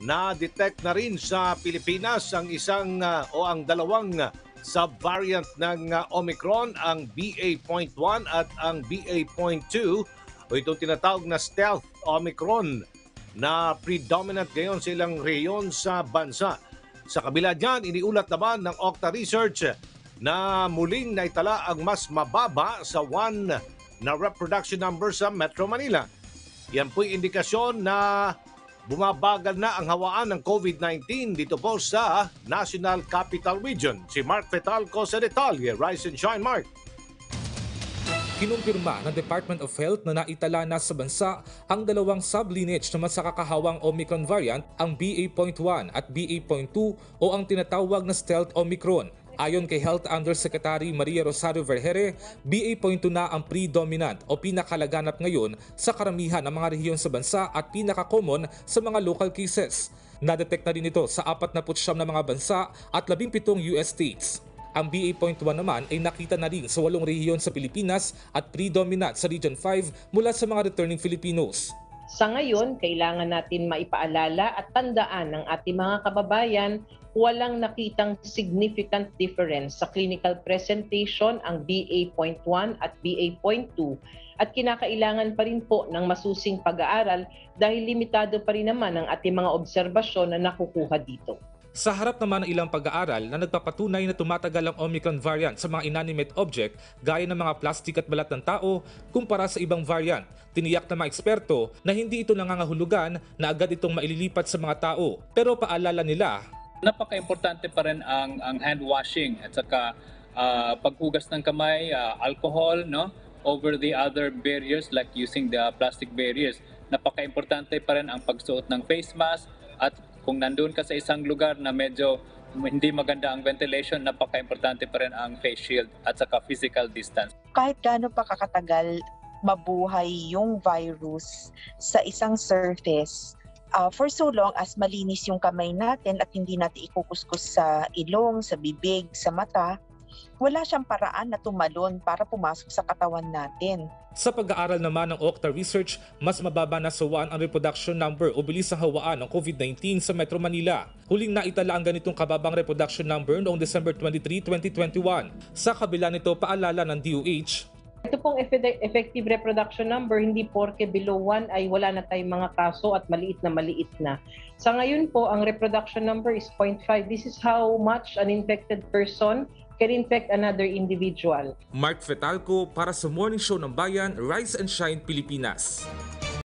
na-detect na rin sa Pilipinas ang ang dalawang subvariant ng Omicron, ang BA.1 at ang BA.2 o itong tinatawag na stealth Omicron na predominant ngayon sa ilang rehiyon sa bansa. Sa kabila dyan, iniulat naman ng Okta Research na muling naitala ang mas mababa sa 1 na reproduction number sa Metro Manila. Yan po'y indikasyon na bumabagal na ang hawaan ng COVID-19 dito po sa National Capital Region. Si Mark Fetalco sa detalye. Rise and shine, Mark. Kinumpirma ng Department of Health na naitala na sa bansa ang dalawang sublineage na mas kakahawang Omicron variant, ang BA.1 at BA.2 o ang tinatawag na stealth Omicron. Ayon kay Health Undersecretary Maria Rosario Vergere, BA.2 na ang predominant o pinakalaganap ngayon sa karamihan ng mga rehiyon sa bansa at pinaka-common sa mga local cases. Nadetect na rin ito sa 49 na mga bansa at 17 US states. Ang BA.1 naman ay nakita na rin sa 8 rehiyon sa Pilipinas at predominant sa Region 5 mula sa mga returning Filipinos. Sa ngayon, kailangan natin maipaalala at tandaan ng ating mga kababayan, walang nakitang significant difference sa clinical presentation ang BA.1 at BA.2 at kinakailangan pa rin po ng masusing pag-aaral dahil limitado pa rin naman ang ating mga obserbasyon na nakukuha dito. Sa harap naman ng ilang pag-aaral na nagpapatunay na tumatagal ang Omicron variant sa mga inanimate object gaya ng mga plastic at balat ng tao kumpara sa ibang variant, tiniyak ng mga eksperto na hindi ito nangangahulugan na agad itong maililipat sa mga tao. Pero paalala nila, napaka-importante pa rin ang hand washing at saka paghugas ng kamay, alcohol, no, over the other barriers like using the plastic barriers. Napaka-importante pa rin ang pagsuot ng face mask at kung nandun ka sa isang lugar na medyo hindi maganda ang ventilation, napaka-importante pa rin ang face shield at saka physical distance. Kahit gaano pa kakatagal mabuhay yung virus sa isang surface, for so long as malinis yung kamay natin at hindi natin ikukuskus sa ilong, sa bibig, sa mata, wala siyang paraan na tumalon para pumasok sa katawan natin. Sa pag-aaral naman ng Okta Research, mas mababa na sa 1 ang reproduction number o bilis ng hawaan ng COVID-19 sa Metro Manila. Huling naitala ang ganitong kababang reproduction number noong December 23, 2021. Sa kabila nito, paalala ng DOH, ito pong effective reproduction number, hindi porke below 1 ay wala na tayong mga kaso at maliit na. Sa ngayon po, ang reproduction number is 0.5. This is how much an infected person can infect another individual. Mark Fetalco para sa Morning Show ng Bayan, Rise and Shine Pilipinas.